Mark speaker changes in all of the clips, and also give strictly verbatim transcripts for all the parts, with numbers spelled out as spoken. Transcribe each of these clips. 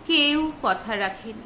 Speaker 1: কেউ কথা রাখেনি।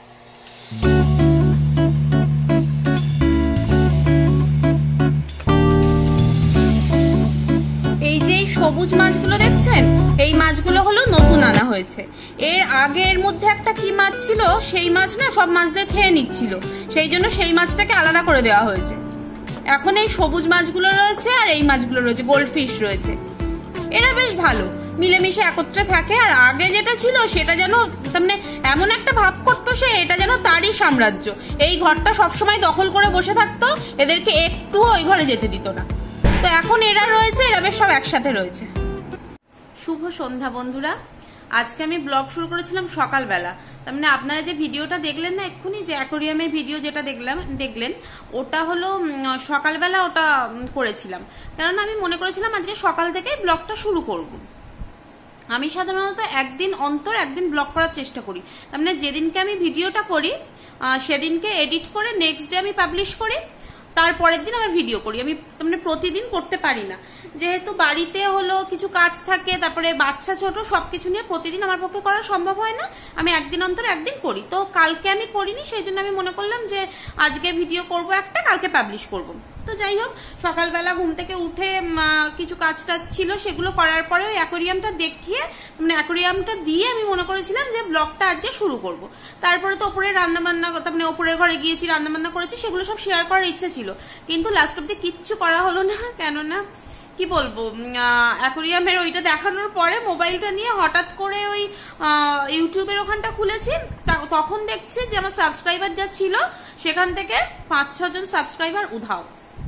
Speaker 1: এই যে সবুজ মাছগুলো দেখছেন, এই মাছগুলো হলো নতুন আনা হয়েছে। এর আগে এর মধ্যে একটা কি মাছ ছিল, সেই মাছ না সব মাছদের খেয়ে নিচ্ছিল, সেই জন্য সেই মাছটাকে আলাদা করে দেওয়া হয়েছে। এখন এই সবুজ মাছগুলো রয়েছে আর এই মাছগুলো রয়েছে, গোল্ড ফিশ রয়েছে। এরা বেশ ভালো মিলেমিশে একত্রে থাকে। আর আগে যেটা ছিল সেটা যেন মানে এমন একটা ভাব করতো সে, এটা যেন তারই সাম্রাজ্য। এই ঘরটা সবসময় দখল করে বসে থাকতো, এদেরকে একটুও ওই ঘরে যেতে দিত না। তো এখন এরা রয়েছে, এরা বেশ সব একসাথে রয়েছে। শুভ সন্ধ্যা বন্ধুরা। আজকে আমি ব্লগ শুরু করেছিলাম সকালবেলা। তার মানে আপনারা যে ভিডিওটা দেখলেন না এক্ষুনি, যে অ্যাকোরিয়ামের ভিডিও যেটা দেখলাম দেখলেন ওটা হলো সকালবেলা ওটা করেছিলাম। কারণ আমি মনে করেছিলাম আজকে সকাল থেকে ব্লগটা শুরু করব। আমি সাধারণত একদিন অন্তর একদিন ব্লগ করার চেষ্টা করি। তার মানে যেদিনকে আমি ভিডিওটা করি সেদিনকে এডিট করে নেক্সট ডে আমি পাবলিশ করি, তারপরের দিন আমার ভিডিও করি। আমি মানে প্রতিদিন করতে পারি না, যেহেতু বাড়িতে হলো কিছু কাজ থাকে, তারপরে বাচ্চা ছোট, সবকিছু নিয়ে প্রতিদিন আমার পক্ষে করা সম্ভব হয় না। আমি একদিন অন্তর একদিন করি। তো কালকে আমি করিনি, সেই জন্য আমি মনে করলাম যে আজকে ভিডিও করব একটা, কালকে পাবলিশ করব। তো যাই হোক, সকালবেলা ঘুম থেকে উঠে কিছু কাজ টাজ ছিল, সেগুলো করার পরে ওই অ্যাকোরিয়ামটা দেখিয়ে মানে অ্যাকোরিয়ামটা দিয়ে আমি মনে করেছিলাম যে ব্লগটা আজকে শুরু করব। তারপরে তো ওপরে রান্নাবান্না, মানে ওপরের ঘরে গিয়েছি, রান্নাবান্না করেছি, সেগুলো সব শেয়ার করার ইচ্ছে ছিল, কিন্তু লাস্ট অব্দি কিচ্ছু করা হলো না। কেননা কি বলবো, অ্যাকোরিয়ামের ওইটা দেখানোর পরে মোবাইলটা নিয়ে হঠাৎ করে ওই ইউটিউবের ওখানটা খুলেছি, তখন দেখছি যে আমার সাবস্ক্রাইবার যা ছিল সেখান থেকে পাঁচ ছ জন সাবস্ক্রাইবার উধাও।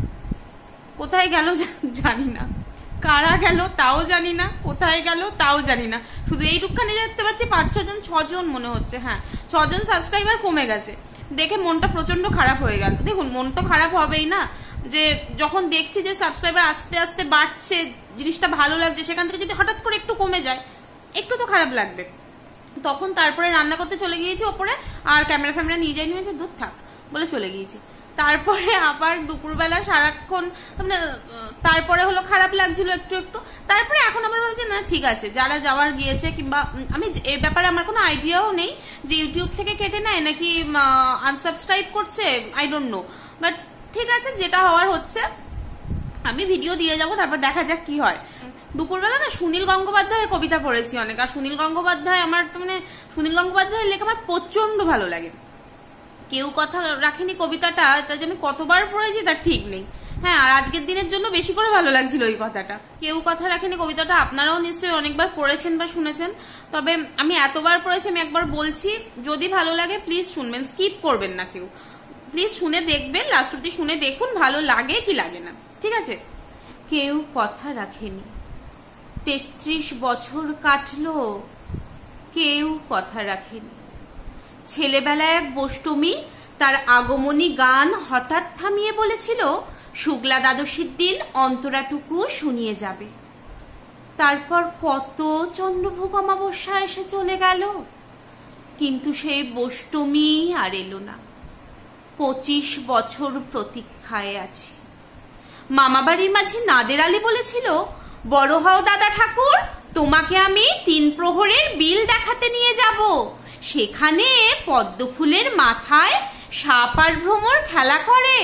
Speaker 1: কোথায় গেল জানি না, কারা গেল তাও জানি না, কোথায় গেল তাও জানি না। শুধু এইটুকখানে দেখতে পাচ্ছি পাঁচ ছজন ছজন মনে হচ্ছে, হ্যাঁ ছজন সাবস্ক্রাইবার কমে গেছে। দেখে মনটা প্রচন্ড খারাপ হয়ে গেল। দেখুন, মন তো খারাপ হবেই না, যে যখন দেখছি যে সাবস্ক্রাইবার আস্তে আস্তে বাড়ছে, জিনিসটা ভালো লাগছে, সেখান থেকে যদি হঠাৎ করে একটু কমে যায় একটু তো খারাপ লাগবে। তখন তারপরে রান্না করতে চলে গিয়েছি ওপরে, আর ক্যামেরা ফ্যামেরা নিয়ে যাইনি, দূর থাক বলে চলে গিয়েছি। তারপরে আবার দুপুরবেলা সারাক্ষণ মানে তারপরে হলো খারাপ লাগছিল একটু একটু। তারপরে এখন আবার বলছি না ঠিক আছে, যারা যাওয়ার গিয়েছে, কিংবা আমি এই ব্যাপারে আমার কোনো আইডিয়াও নেই যে ইউটিউব থেকে কেটে নেয় নাকি আনসাবস্ক্রাইব করছে, আই ডোন্ট নো। বাট ঠিক আছে, যেটা হওয়ার হচ্ছে, আমি ভিডিও দিয়ে যাবো, তারপর দেখা যাক কি হয়। দুপুরবেলা না সুনীল গঙ্গোপাধ্যায়ের কবিতা পড়েছি অনেক। আর সুনীল গঙ্গোপাধ্যায় আমার মানে সুনীল গঙ্গোপাধ্যায়ের লেখা আমার প্রচন্ড ভালো লাগে। কেউ কথা রাখেনি কবিতাটা, তা যে আমি কতবার পড়েছি তার ঠিক নেই। হ্যাঁ, আর আজকের দিনের জন্য বেশি করে ভালো লাগছিল ওই কথাটা। কেউ কথা রাখেনি কবিতাটা আপনারাও নিশ্চয়ই অনেকবার পড়েছেন বা শুনেছেন, তবে আমি এতবার পড়েছি, আমি একবার বলছি, যদি ভালো লাগে প্লিজ শুনবেন, স্কিপ করবেন না কেউ, প্লিজ শুনে দেখবেন, লাস্ট অব্দি শুনে দেখুন ভালো লাগে কি লাগে না, ঠিক আছে। কেউ কথা রাখেনি, তেত্রিশ বছর কাটলো, কেউ কথা রাখেনি। ছেলেবেলায় এক বষ্টমী তার আগমনী গান হঠাৎ থামিয়ে বলেছিল, শুক্লা দ্বাদশীর দিন অন্তরাটুকু শুনিয়ে যাবে। তারপর কত চন্দ্রভোগ অমাবস্যা এসে চলে গেল, কিন্তু সেই বষ্টমী আর এলো না। পঁচিশ বছর প্রতীক্ষায় আছি। মামাবাড়ির মাঝে নাদের আলী বলেছিল, বড় হও দাদা ঠাকুর, তোমাকে আমি তিন প্রহরের বিল দেখাতে নিয়ে যাব, সেখানে পদ্ম ফুলের মাথায় সাপ আর ভ্রমর খেলা করে।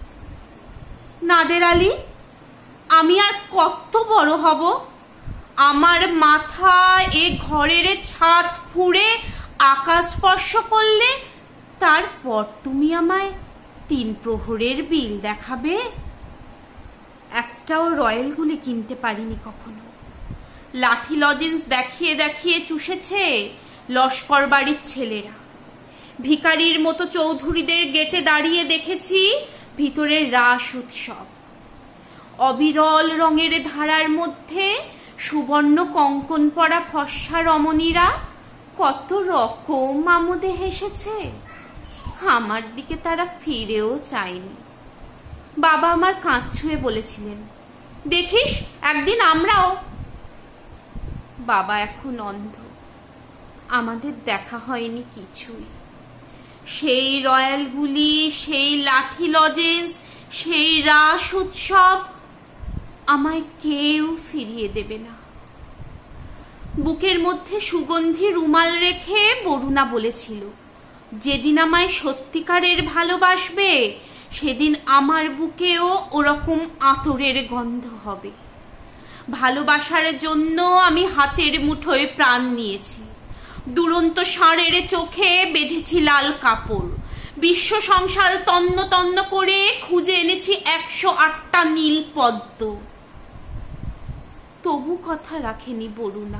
Speaker 1: নাদের আলী, আমি আর কত বড় হব? আমার মাথায় এ ঘরের ছাদ ফুঁড়ে আকাশ স্পর্শ করলে তারপর তুমি আমায় তিন প্রহরের বিল দেখাবে? একটাও রয়্যাল গুলি কিনতে পারিনি কখনো। লাঠি লজেন্স দেখিয়ে দেখিয়ে চুষেছে লস্কর বাড়ির ছেলেরা। ভিখারির মতো চৌধুরীদের গেটে দাঁড়িয়ে দেখেছি ভিতরের রাস উৎসব। অবিরল রঙের ধারার মধ্যে সুবর্ণ কঙ্কন পরা ফর্সা রমণীরা কত রকম আমোদে হেসেছে। আমার দিকে তারা ফিরেও চায়নি। বাবা আমার কাঁধ ছুঁয়ে বলেছিলেন, দেখিস একদিন আমরাও। বাবা এখন অন্ধ, আমাদের দেখা হয়নি কিছুই। সেই রয়্যালগুলি, সেই লাঠি লজেন্স, সেই রাস উৎসব আমায় কেউ ফিরিয়ে দেবে না। বুকের মধ্যে সুগন্ধি রুমাল রেখে বরুণা বলেছিল, যেদিন আমায় সত্যিকারের ভালোবাসবে সেদিন আমার বুকেও ওরকম আতরের গন্ধ হবে। ভালোবাসার জন্য আমি হাতের মুঠোয় প্রাণ নিয়েছি, দুরন্ত ষাঁড়ের চোখে বেঁধেছি লাল কাপড়, বিশ্ব সংসার তন্ন তন্ন করে খুঁজে এনেছি একশো আটটা নীল পদ্ম। তবু কথা রাখেনি বরুণা।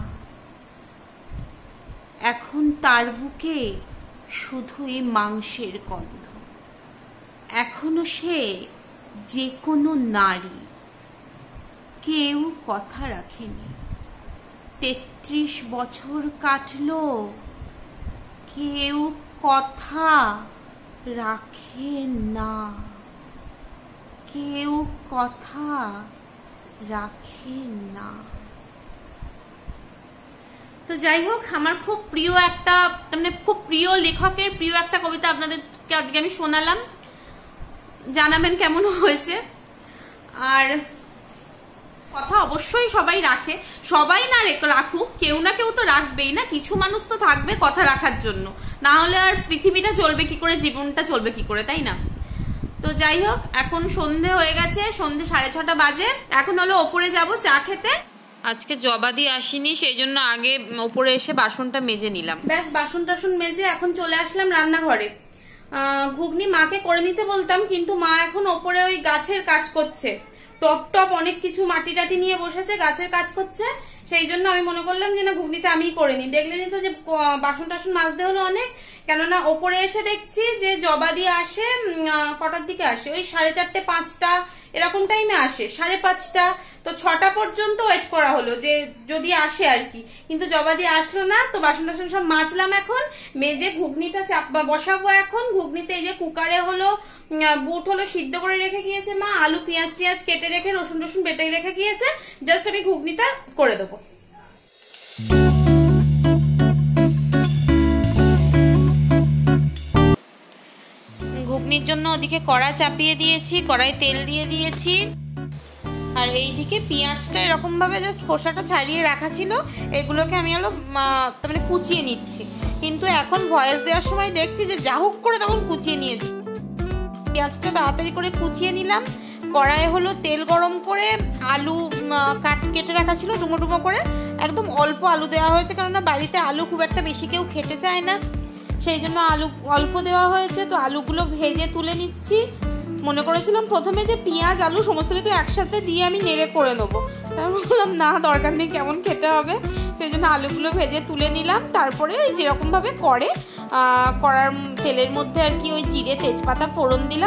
Speaker 1: এখন তার বুকে শুধুই মাংসের গন্ধ। এখনো সে যে কোনো নারী। কেউ কথা রাখেনি। তেত্রিশ বছর কাটলো, কেউ কথা রাখে না, কেউ কথা রাখে না। তো যাই হোক, আমার খুব প্রিয় একটা মানে খুব প্রিয় লেখকের প্রিয় একটা কবিতা আপনাদেরকে আজকে আমি শোনালাম। জানাবেন কেমন হয়েছে। আর কথা অবশ্যই সবাই রাখে, সবাই না রাখুক, কেউ না কেউ তো রাখবেই না, কিছু মানুষ তো থাকবে কথা রাখার জন্য, না হলে আর পৃথিবীটা চলবে কি করে, জীবনটা চলবে কি করে, তাই না? তো যাই হোক, এখন সন্ধে হয়ে গেছে, সন্ধে সাড়ে ছটা বাজে। এখন হলো ওপরে যাব চা খেতে। আজকে জবাদি আসিনি, সেই জন্য আগে ওপরে এসে বাসনটা মেজে নিলাম। ব্যাস বাসন টাসন মেজে এখন চলে আসলাম রান্নাঘরে। আহ ঘুগনি মাকে করে নিতে বলতাম, কিন্তু মা এখন ওপরে ওই গাছের কাজ করছে, টপ টপ অনেক কিছু মাটি টাটি নিয়ে বসেছে, গাছের কাজ করছে। সেই জন্য আমি মনে করলাম যে না, ঘুগনিটা আমিই করে নি। দেখলেনি তো যে বাসন টাসন মাজতে হলো অনেক, কেননা ওপরে এসে দেখছি যে জবাদি আসে কটার দিকে আসে, ওই সাড়ে চারটে পাঁচটা এরকম টাইমে আসে, সাড়ে পাঁচটা। তো ছটা পর্যন্ত ওয়েট করা হলো যে যদি আসে আর কি, কিন্তু জবাদি আসলো না। তো বাসন টাসন সব মাজলাম, এখন মেজে ঘুগনিটা চাপ বসাবো। এখন ঘুগনিতে এই যে কুকারে হলো বুট হলো সিদ্ধ করে রেখে গিয়েছে মা, আলু পেঁয়াজ টিয়াজ কেটে রেখে রসুন রসুন বেটে রেখে গিয়েছে, জাস্ট আমি ঘুগনিটা করে দেবো। ঘুগনির জন্য ওদিকে কড়া চাপিয়ে দিয়েছি, কড়াই তেল দিয়ে দিয়েছি। আর এইদিকে পেঁয়াজটা এরকম ভাবে জাস্ট খোসাটা ছাড়িয়ে রাখা ছিল, এগুলোকে আমি হলো মানে কুচিয়ে নিচ্ছি। কিন্তু এখন ভয়েস দেওয়ার সময় দেখছি যে যা হোক করে তখন কুচিয়ে নিয়েছি। পেঁয়াজটা তাড়াতাড়ি করে কুচিয়ে নিলাম। কড়াইয়ে হলো তেল গরম করে আলু কাট কেটে রাখা ছিল ডুমো ডুমো করে, একদম অল্প আলু দেওয়া হয়েছে, কেননা বাড়িতে আলু খুব একটা বেশি কেউ খেতে চায় না, সেই জন্য আলু অল্প দেওয়া হয়েছে। তো আলুগুলো ভেজে তুলে নিচ্ছি। মনে করেছিলাম প্রথমে যে পেঁয়াজ আলু সমস্ত কিছু একসাথে দিয়ে আমি নেড়ে করে নেবো, তারপর বললাম না, দরকার নেই, কেমন খেতে হবে। সেই জন্য আলুগুলো ভেজে তুলে নিলাম। তারপরে ওই যেরকমভাবে করে কড়ার তেলের মধ্যে আর কি ওই জিরে তেজপাতা ফোড়ন দিলাম,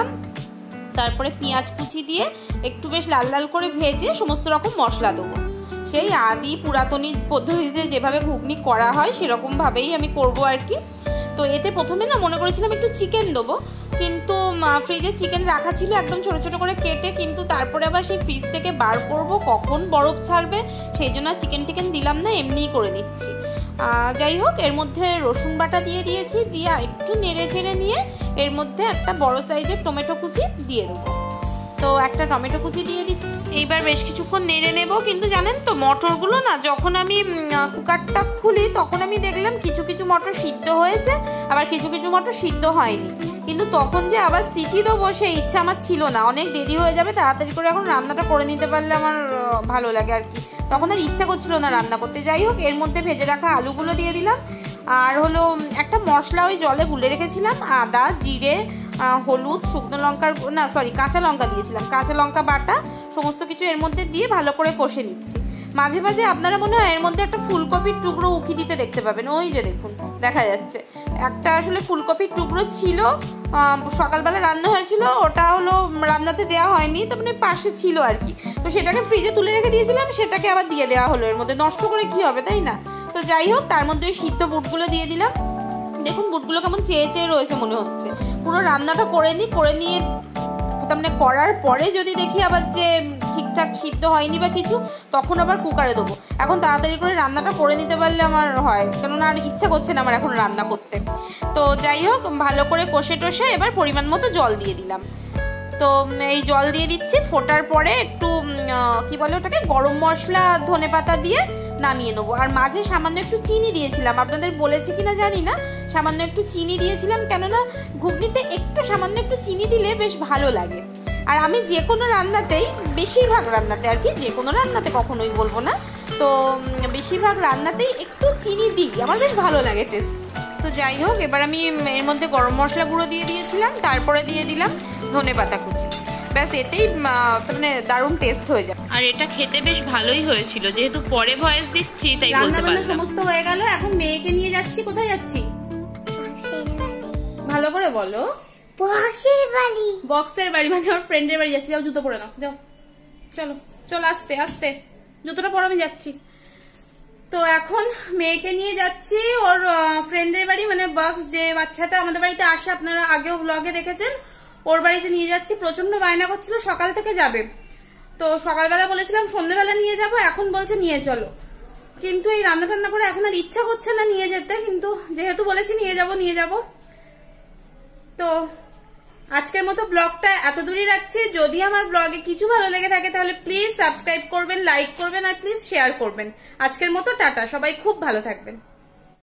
Speaker 1: তারপরে পেঁয়াজ কুচি দিয়ে একটু বেশ লাল লাল করে ভেজে সমস্ত রকম মশলা দেবো। সেই আদি পুরাতনী পদ্ধতিতে যেভাবে ঘুগনি করা হয় সেরকমভাবেই আমি করবো আর কি। তো এতে প্রথমে না মনে করেছিলাম একটু চিকেন দেবো, কিন্তু ফ্রিজে চিকেন রাখা ছিল একদম ছোটো ছোটো করে কেটে, কিন্তু তারপরে আবার সেই ফ্রিজ থেকে বার করবো, কখন বরফ ছাড়বে, সেই জন্য চিকেন টিকেন দিলাম না, এমনিই করে নিচ্ছি। যাই হোক, এর মধ্যে রসুন বাটা দিয়ে দিয়েছি, দিয়ে একটু নেড়ে চেড়ে নিয়ে এর মধ্যে একটা বড় সাইজের টমেটো কুচি দিয়ে দেবো। তো একটা টমেটো কুচি দিয়ে দিই। এইবার বেশ কিছুক্ষণ নেড়ে নেব। কিন্তু জানেন তো, মটরগুলো না যখন আমি কুকারটা খুলি তখন আমি দেখলাম কিছু কিছু মটর সিদ্ধ হয়েছে, আবার কিছু কিছু মটর সিদ্ধ হয়নি। কিন্তু তখন যে আবার সিটি দেবো সেই ইচ্ছা আমার ছিল না, অনেক দেরি হয়ে যাবে, তাড়াতাড়ি করে এখন রান্নাটা করে নিতে পারলে আমার ভালো লাগে আর কি। তখন আর ইচ্ছা করছিল না রান্না করতে। যাই হোক, এর মধ্যে ভেজে রাখা আলুগুলো দিয়ে দিলাম। আর হলো একটা মশলা ওই জলে গুলে রেখেছিলাম, আদা জিরে হলুদ শুকনো লঙ্কার না সরি কাঁচা লঙ্কা দিয়েছিলাম, কাঁচা লঙ্কা বাটা সমস্ত কিছু এর মধ্যে দিয়ে ভালো করে কষে নিচ্ছি। মাঝে মাঝে আপনারা মনে হয় এর মধ্যে একটা ফুলকপির টুকরো উকি দিতে দেখতে পাবেন, ওই যে দেখুন দেখা যাচ্ছে একটা আসলে ফুলকপির টুকরো ছিল, সকালবেলা রান্না হয়েছিল, ওটা হলো রান্নাতে দেওয়া হয়নি, তো মানে পাশে ছিল আর কি। তো সেটাকে ফ্রিজে তুলে রেখে দিয়েছিলাম, সেটাকে আবার দিয়ে দেওয়া হলো, এর মধ্যে নষ্ট করে কি হবে তাই না। তো যাই হোক, তার মধ্যে ওই সিদ্ধ বুটগুলো দিয়ে দিলাম। দেখুন বুটগুলো কেমন চেয়ে চেয়ে রয়েছে মনে হচ্ছে। পুরো রান্নাটা করে নিই, করে নিয়ে তার মানে করার পরে যদি দেখি আবার যে ঠিকঠাক সিদ্ধ হয়নি বা কিছু, তখন আবার কুকারে দেবো। এখন তাড়াতাড়ি করে রান্নাটা করে নিতে পারলে আমার হয়, কেননা আর ইচ্ছা করছে না আমার এখন রান্না করতে। তো যাই হোক, ভালো করে কষে টষে এবার পরিমাণ মতো জল দিয়ে দিলাম। তো এই জল দিয়ে দিচ্ছি, ফোটার পরে একটু কি বলে ওটাকে, গরম মশলা ধনে পাতা দিয়ে নামিয়ে নেবো। আর মাঝে সামান্য একটু চিনি দিয়েছিলাম, আপনাদের বলেছি কিনা জানি না, সামান্য একটু চিনি দিয়েছিলাম, কেননা ঘুগনিতে একটু সামান্য একটু চিনি দিলে বেশ ভালো লাগে। আর আমি যে কোনো রান্নাতেই, বেশিরভাগ রান্নাতে আর কি, যে কোনো রান্নাতে কখনোই বলবো না, তো বেশিরভাগ রান্নাতেই একটু চিনি দিই, আমার বেশ ভালো লাগে টেস্ট। তো যাই হোক, এবার আমি এর মধ্যে গরম মশলা গুঁড়ো দিয়ে দিয়েছিলাম, তারপরে দিয়ে দিলাম ধনে পাতা কুচি, ব্যাস এতেই মানে দারুণ টেস্ট হয়ে যায়। আর এটা খেতে বেশ ভালোই হয়েছিল, যেহেতু পরে ভয়েস দিচ্ছি তাই বলতে পারলাম। সমস্ত হয়ে গেল, এখন মেয়েকে নিয়ে যাচ্ছি। কোথায় যাচ্ছি ভালো করে বলো? বক্সের বাড়ি। বক্সের বাড়ি মানে ওর ফ্রেন্ডের বাড়ি যাচ্ছি। যাও জুতো পরে নাও, যাও, চলো চলো, আস্তে আস্তে জুতোটা পরে আমি যাচ্ছি। তো এখন মেয়েকে নিয়ে যাচ্ছি ওর ফ্রেন্ডের বাড়ি, মানে বক্স যে বাচ্চাটা আমাদের বাড়িতে আসে, আপনারা আগেও ব্লগে দেখেছেন, ওর বাড়িতে নিয়ে যাচ্ছি। প্রচন্ড বায়না করছিল, সকাল থেকে যাবে, তো সকালবেলা বলেছিলাম সন্ধ্যেবেলা নিয়ে যাব, এখন বলছে নিয়ে চলো, কিন্তু এই রান্না টান্না করে এখন আর ইচ্ছা করছে না নিয়ে যেতে, কিন্তু যেহেতু বলেছি নিয়ে যাব নিয়ে যাব। তো আজকের মতো ব্লগটা এত দূরই রাখছি। যদি আমার ব্লগে কিছু ভালো লেগে থাকে তাহলে প্লিজ সাবস্ক্রাইব করবেন, লাইক করবেন আর প্লিজ শেয়ার করবেন। আজকের মতো টাটা, সবাই খুব ভালো থাকবেন।